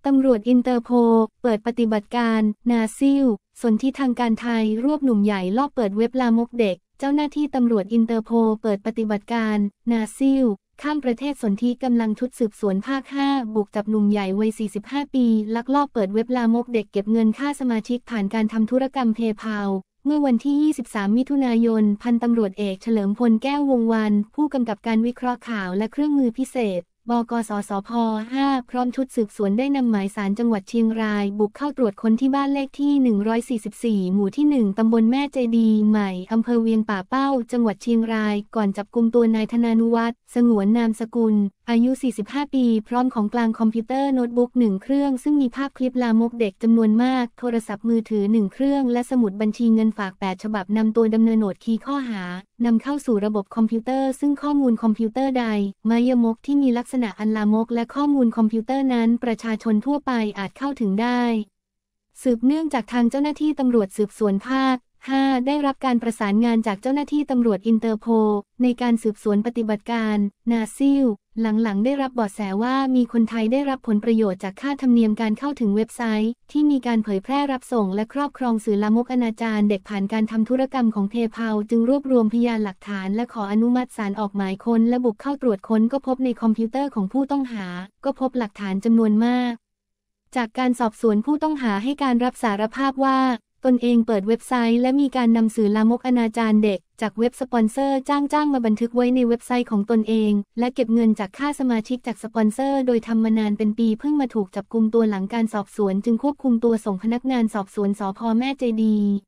ตำรวจอินเตอร์โพลเปิดปฏิบัติการนาซิลสนธิทางการไทยรวบหนุ่มใหญ่ลอบเปิดเว็บลามกเด็กเจ้าหน้าที่ตำรวจอินเตอร์โพลเปิดปฏิบัติการนาซิลข้ามประเทศสนธิกำลังชุดสืบสวนภาค 5 บุกจับหนุ่มใหญ่วัย 45 ปีลักลอบเปิดเว็บลามกเด็กเก็บเงินค่าสมาชิกผ่านการทำธุรกรรมเพย์พาลเมื่อวันที่ 23 มิถุนายนพันตำรวจเอกเฉลิมพลแก้ววงศ์วรรณผู้กำกับการวิเคราะห์ข่าวและเครื่องมือพิเศษบกสสพ 5 พร้อมชุดสืบสวนได้นำหมายสารจังหวัดเชียงรายบุกเข้าตรวจค้นที่บ้านเลขที่ 144 หมู่ที่ 1 ตำบลแม่เจดีใหม่อำเภอเวียงป่าเป้าจังหวัดเชียงรายก่อนจับกุมตัวนายธนานุวัฒน์สงวนนามสกุลอายุ 45 ปีพร้อมของกลางคอมพิวเตอร์โน้ตบุ๊ก 1 เครื่องซึ่งมีภาพคลิปลามกเด็กจำนวนมากโทรศัพท์มือถือ 1 เครื่องและสมุดบัญชีเงินฝาก 8 ฉบับนำตัวดำเนินโหนดคีย์ข้อหานำเข้าสู่ระบบคอมพิวเตอร์ซึ่งข้อมูลคอมพิวเตอร์ใดมายมกที่มีลักษณะอันลามกและข้อมูลคอมพิวเตอร์นั้นประชาชนทั่วไปอาจเข้าถึงได้สืบเนื่องจากทางเจ้าหน้าที่ตำรวจสืบสวนภาค 5 ได้รับการประสานงานจากเจ้าหน้าที่ตำรวจอินเตอร์โพลในการสืบสวนปฏิบัติการนาซิลหลังๆได้รับเบาะแสว่ามีคนไทยได้รับผลประโยชน์จากค่าธรรมเนียมการเข้าถึงเว็บไซต์ที่มีการเผยแพร่รับส่งและครอบครองสื่อลามกอนาจารเด็กผ่านการทำธุรกรรมของเพย์พาลจึงรวบรวมพยานหลักฐานและขออนุมัติศาลออกหมายค้นและบุกเข้าตรวจค้นก็พบในคอมพิวเตอร์ของผู้ต้องหาก็พบหลักฐานจำนวนมากจากการสอบสวนผู้ต้องหาให้การรับสารภาพว่าตนเองเปิดเว็บไซต์และมีการนำสื่อลามกอนาจารเด็กจากเว็บสปอนเซอร์จ้างมาบันทึกไว้ในเว็บไซต์ของตนเองและเก็บเงินจากค่าสมาชิกจากสปอนเซอร์โดยทำมานานเป็นปีเพิ่งมาถูกจับกุมตัวหลังการสอบสวนจึงควบคุมตัวส่งพนักงานสอบสวนสภ.แม่เจดีย์